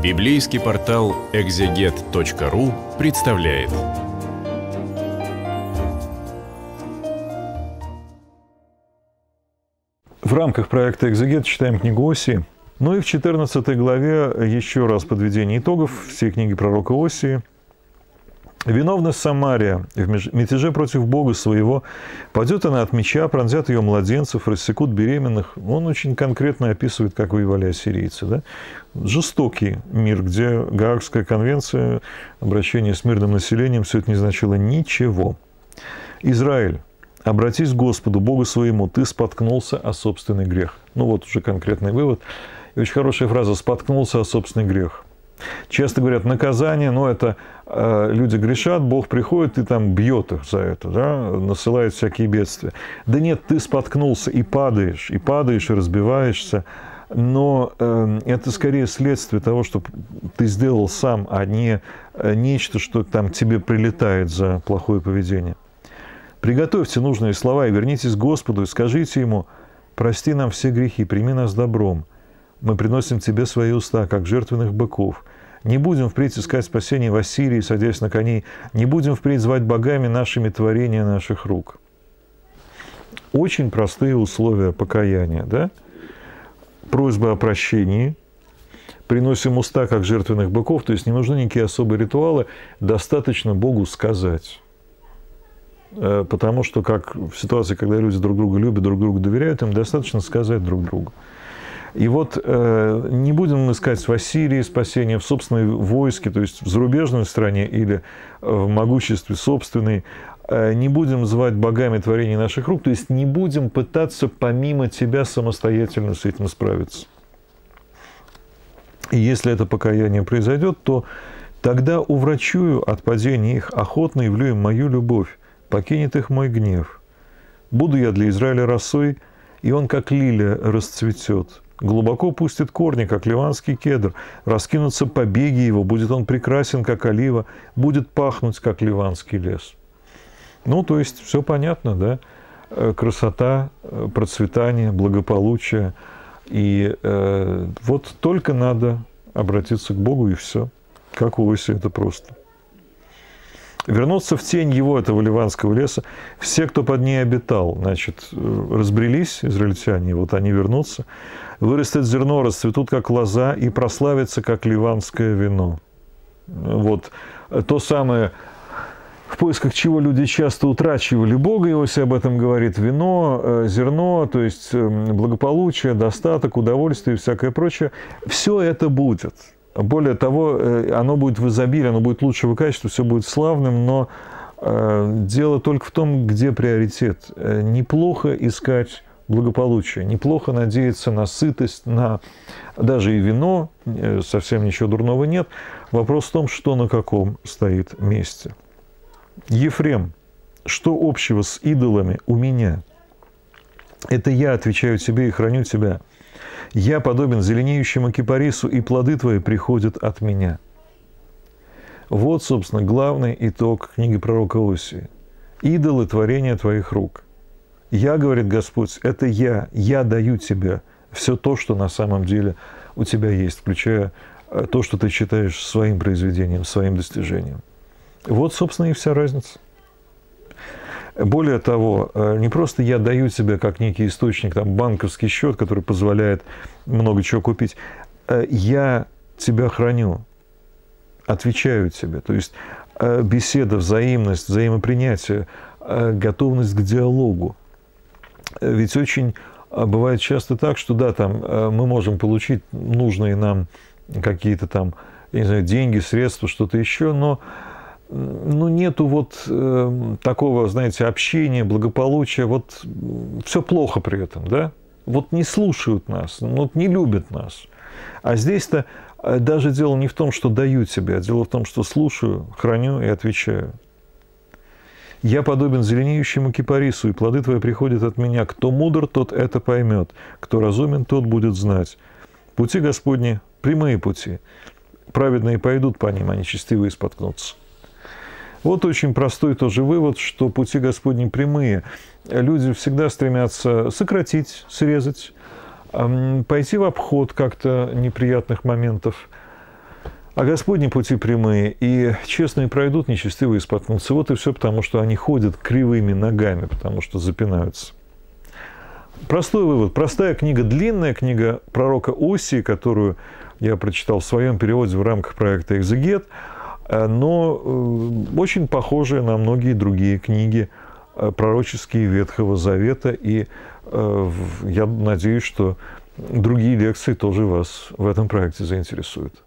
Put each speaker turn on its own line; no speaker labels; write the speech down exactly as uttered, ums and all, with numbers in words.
Библейский портал экзегет точка ру представляет.
В рамках проекта «Экзегет» читаем книгу Осии. Ну и в четырнадцатой главе еще раз подведение итогов всей книги пророка Осии. «Виновна Самария в мятеже против Бога своего. Падет она от меча, пронзят ее младенцев, рассекут беременных». Он очень конкретно описывает, как воевали ассирийцы. Да? Жестокий мир, где Гаагская конвенция, обращение с мирным населением, все это не значило ничего. «Израиль, обратись к Господу, Богу своему, ты споткнулся о собственный грех». Ну вот уже конкретный вывод. И очень хорошая фраза «споткнулся о собственный грех». Часто говорят наказание, но это э, люди грешат, Бог приходит и там бьет их за это, да, насылает всякие бедствия. Да нет, ты споткнулся и падаешь, и падаешь, и разбиваешься, но э, это скорее следствие того, что ты сделал сам, а не э, нечто, что там тебе прилетает за плохое поведение. Приготовьте нужные слова и вернитесь к Господу и скажите Ему: «Прости нам все грехи, прими нас добром. Мы приносим Тебе свои уста, как жертвенных быков. Не будем впредь искать спасения в Ассирии, садясь на коней. Не будем впредь звать богами нашими творения наших рук». Очень простые условия покаяния, да? Просьба о прощении. Приносим уста, как жертвенных быков. То есть не нужны никакие особые ритуалы. Достаточно Богу сказать. Потому что, как в ситуации, когда люди друг друга любят, друг другу доверяют, им достаточно сказать друг другу. И вот э, не будем искать в Ассирии спасения, в собственной войске, то есть в зарубежной стране или в могуществе собственной. Э, не будем звать богами творений наших рук, то есть не будем пытаться помимо тебя самостоятельно с этим справиться. И если это покаяние произойдет, то тогда уврачую от падения их, охотно явлю им мою любовь, покинет их мой гнев. Буду я для Израиля росой, и он, как лилия, расцветет. Глубоко пустит корни, как ливанский кедр, раскинутся побеги его, будет он прекрасен, как олива, будет пахнуть, как ливанский лес. Ну, то есть, все понятно, да? Красота, процветание, благополучие. И э, вот только надо обратиться к Богу, и все. Как у Осии, это просто. Вернуться в тень его, этого ливанского леса. Все, кто под ней обитал, значит, разбрелись, израильтяне, вот они вернутся. Вырастет зерно, расцветут, как лоза, и прославится, как ливанское вино. Вот то самое, в поисках чего люди часто утрачивали Бога, Иосия об этом говорит: вино, зерно, то есть благополучие, достаток, удовольствие и всякое прочее. Все это будет. Более того, оно будет в изобилии, оно будет лучшего качества, все будет славным, но дело только в том, где приоритет. Неплохо искать благополучие, неплохо надеяться на сытость, на даже и вино, совсем ничего дурного нет. Вопрос в том, что на каком стоит месте. Ефрем, что общего с идолами у меня? Это я отвечаю тебе и храню тебя. Я подобен зеленеющему кипарису, и плоды твои приходят от меня. Вот, собственно, главный итог книги пророка Осии. Идолы творения твоих рук. Я, говорит Господь, это я, я даю тебе все то, что на самом деле у тебя есть, включая то, что ты считаешь своим произведением, своим достижением. Вот, собственно, и вся разница. Более того, не просто я даю тебе как некий источник, там, банковский счет, который позволяет много чего купить. Я тебя храню, отвечаю тебе. То есть беседа, взаимность, взаимопринятие, готовность к диалогу. Ведь очень бывает часто так, что да, там мы можем получить нужные нам какие-то там, я не знаю, деньги, средства, что-то еще, но ну, нету вот э, такого, знаете, общения, благополучия, вот все плохо при этом, да? Вот не слушают нас, вот не любят нас. А здесь-то даже дело не в том, что даю тебе, а дело в том, что слушаю, храню и отвечаю. Я подобен зеленеющему кипарису, и плоды твои приходят от меня. Кто мудр, тот это поймет, кто разумен, тот будет знать. Пути Господни – прямые пути. Праведные пойдут по ним, а нечестивые споткнутся. Вот очень простой тоже вывод, что пути Господни прямые. Люди всегда стремятся сократить, срезать, пойти в обход как-то неприятных моментов. А Господни пути прямые, и честные пройдут, нечестивые споткнутся. Вот и все, потому что они ходят кривыми ногами, потому что запинаются. Простой вывод. Простая книга, длинная книга пророка Осии, которую я прочитал в своем переводе в рамках проекта «Экзегет», но очень похожая на многие другие книги пророческие Ветхого Завета. И я надеюсь, что другие лекции тоже вас в этом проекте заинтересуют.